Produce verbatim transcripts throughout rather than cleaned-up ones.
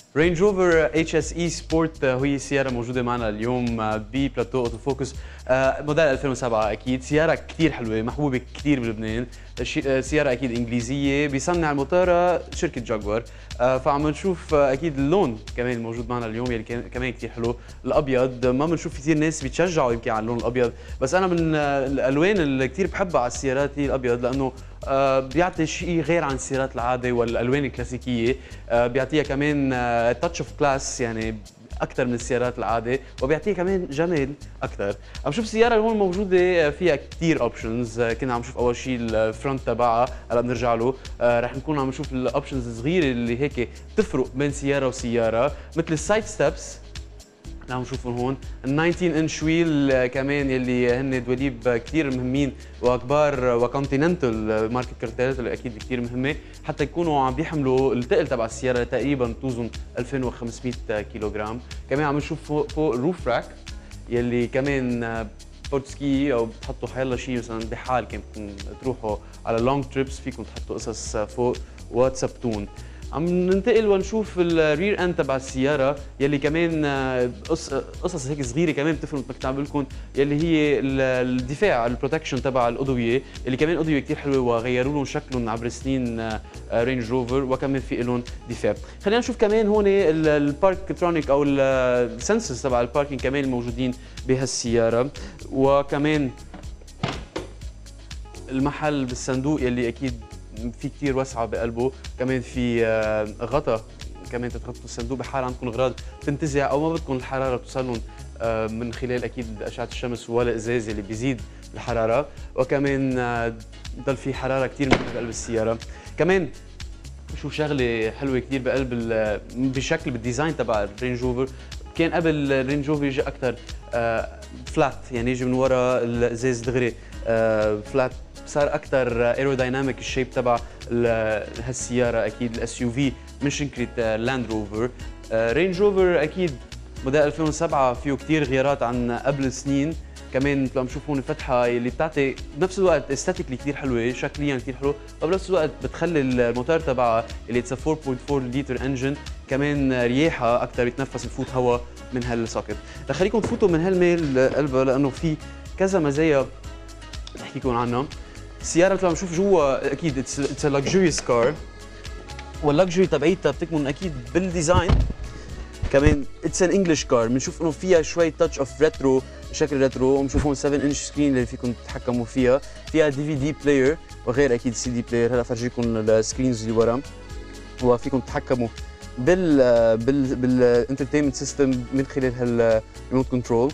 رينج روفر اتش اس اي سبورت هي سياره موجوده معنا اليوم ببلاتو اوتو فوكس موديل ألفين وسبعة. اكيد سياره كثير حلوه، محبوبه كثير بلبنان. سياره اكيد انجليزيه، بيصنع الموتورة شركه جاكور. فعم نشوف اكيد اللون كمان الموجود معنا اليوم يلي كمان كثير حلو، الابيض. ما بنشوف كثير ناس بيتشجعوا يمكن على اللون الابيض، بس انا من الالوان اللي كثير بحبها على السيارات هي الابيض، لانه بيعطي شيء غير عن السيارات العاده والالوان الكلاسيكيه. بيعطيها كمان تاتش اوف كلاس يعني اكثر من السيارات العاده، وبيعطيها كمان جمال اكثر. عم شوف السياره هون موجوده فيها كثير اوبشنز. كنا عم نشوف اول شيء الفرونت تبعها، هلا بنرجع له. رح نكون عم نشوف الاوبشنز الصغيره اللي هيك بتفرق بين سياره وسياره، مثل السايد ستبس اللي عم نشوفهم هون، ال تسعطعش انش ويل كمان يلي هن دواليب كثير مهمين وكبار، وكونتيننتال ماركه كارتيرات اللي اكيد كثير مهمه، حتى يكونوا عم بيحملوا الثقل تبع السياره تقريبا توزن ألفين وخمسمية كيلوغرام. كمان عم نشوف فوق فوق الروف راك يلي كمان بورت سكي او بتحطوا حيلا شيء، مثلا بحال كان تروحوا على لونج تريبس فيكم تحطوا قصص فوق وتثبتون. عم ننتقل ونشوف الرير اند تبع السياره يلي كمان قصص هيك صغيره كمان بتفرق مثل ما عم لكم، يلي هي الدفاع البروتكشن تبع الاضويه، اللي كمان اضويه كثير حلوه وغيروا لهم شكلهم عبر السنين رينج روفر، وكمان في لهم دفاع. خلينا نشوف كمان هون الباركترونيك او السنسز تبع الباركينج كمان الموجودين بهالسياره، وكمان المحل بالصندوق يلي اكيد في كثير وسعه بقلبه. كمان في غطا كمان تتغطوا الصندوق بحال عندكم اغراض تنتزع او ما بدكم الحراره توصلهم من خلال اكيد اشعه الشمس ولا ازاز اللي بيزيد الحراره، وكمان ضل في حراره كثير بقلب السياره. كمان شوف شغله حلوه كثير بقلب بشكل بالديزاين تبع الرينج روفر. كان قبل الرينج روفر يجي اكثر فلات، يعني يجي من ورا الازاز دغري فلات، صار اكثر ايرودايناميك الشيب تبع هالسياره اكيد الاس يو في من شركه لاند روفر. رينج روفر اكيد موديل ألفين وسبعة فيه كثير غيارات عن قبل سنين. كمان مثل ما عم نشوف هون الفتحه اللي بتعطي بنفس الوقت استاتيكلي كثير حلوه، شكليا كثير حلو، وبنفس الوقت بتخلي الموتور تبعها اللي اتس أربعة فاصلة أربعة لتر انجن كمان رياحه اكثر، يتنفس يفوت هواء من هالسوكت. رح خليكم تفوتوا من هالميل قلبها لانه في كذا مزايا احكي لكم عنها. السياره مثل ما عم نشوف جوا اكيد اتس لكجوريوس كار، واللكجري تبعيتها بتكمن اكيد بالديزاين. كمان اتس ان انجلش كار، بنشوف انه فيها شوي تاتش اوف ريترو، شكل ريترو. بنشوف هون سبعة انش سكرين اللي فيكم تتحكموا فيها، فيها دي في دي بلاير وغير اكيد سي دي بلاير. هلا فرجيكم السكرينز اللي ورا، وفيكم تتحكموا بال بال بالانترتينمنت سيستم من خلال هالريموت كنترول.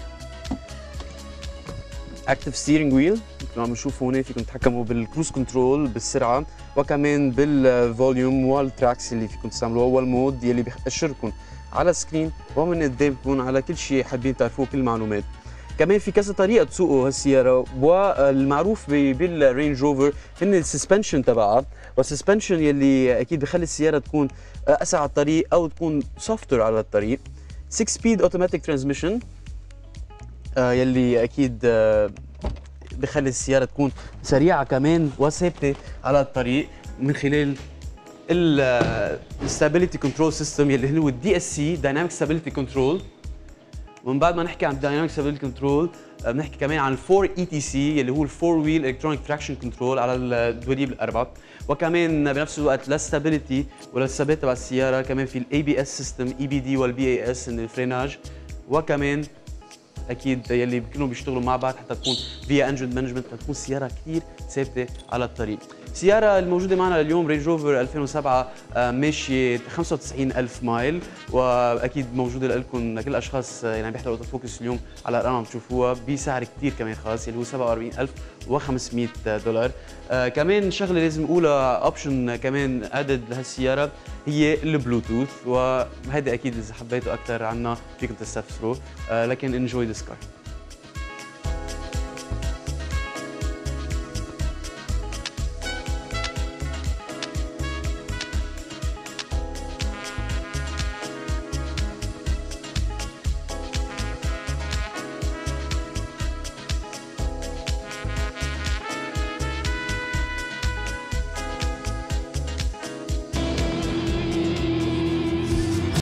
اكتف ستيرنج ويل مثل ما عم نشوف هون، فيكم تتحكموا بالكروز كنترول بالسرعه، وكمان بالفوليوم والتراكس اللي فيكم تستعملوها، والمود يلي بيأشركم على السكرين ومن قدامكم على كل شيء حابين تعرفوه، كل المعلومات. كمان في كذا طريقه تسوقوا هالسياره، والمعروف بالرينج روفر هن السسبنشن تبعها، والسسبنشن يلي اكيد بخلي السياره تكون اسرع على الطريق او تكون سوفتر على الطريق. ستة سبيد اوتوماتيك ترانسميشن يلي اكيد بخلي السياره تكون سريعه كمان وثابته على الطريق من خلال الستابيليتي كنترول سيستم يلي هو الدي اس سي دايناميك ستابيليتي كنترول. ومن بعد ما نحكي عن الدايناميك ستابيليتي كنترول بنحكي كمان عن الفور اي تي سي يلي هو الفور ويل الكترونيك تراكشن كنترول على الدواليب الاربعه. وكمان بنفس الوقت للستابيليتي وللثبات تبع السياره كمان في الاي بي اس سيستم، اي بي دي والبي اي اس الفريناج. وكمان اكيد يلي كلهم بيشتغلوا مع بعض حتى تكون فيها انجن مانجمنت، تكون السياره كثير ثابته على الطريق. السياره الموجوده معنا اليوم رينج روفر ألفين وسبعة ماشيه خمسة وتسعين ألف مايل، واكيد موجوده لكم كل الاشخاص يعني عم بيحضروا اوتو فوكس اليوم على الارقام عم تشوفوها بسعر كثير كمان خاص اللي هو سبعة وأربعين ألف وخمسمية دولار. آه كمان شغله لازم اقولها، اوبشن كمان ادد لهالسياره هي البلوتوث، وهذا اكيد اذا حبيتوا اكثر عنها فيكم تستفسروا. آه لكن انجوي ذيس كار.